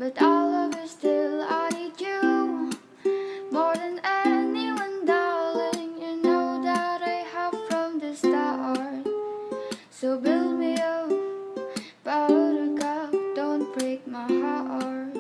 but I love you still. I need you more than anyone, darling. You know that I have from the start. So build me up, buttercup, don't break my heart.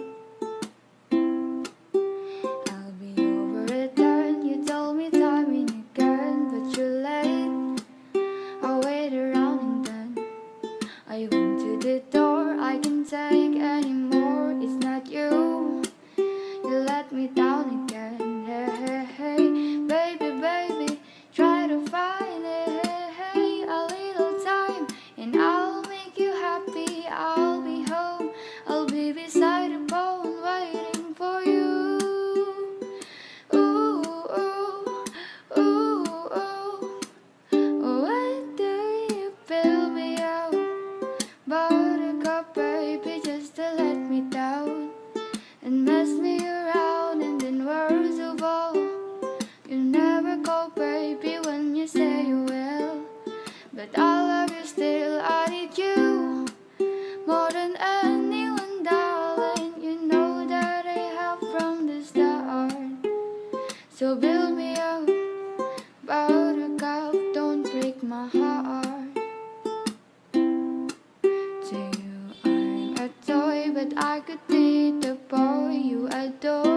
I'll be over it then. You told me time and again, but you're late. I'll wait around and then I went to the door. I can't take anymore. It's not you. You let me down again. Hey, hey, hey, baby, baby, try to find it. Hey, hey, a little time, and I'll make you happy. I'll be home. I'll be beside the phone, waiting for you. Ooh, ooh, ooh, ooh. When do you fill me out? Buttercup, baby, just to let me down and mess me around, and then worst of all, you never call, baby, when you say you will. But I love you still. I need you more than anyone, darling. You know that I have from the start. So build me up, buttercup, don't break my heart. To you I'm a toy, but I could be the boy you adore.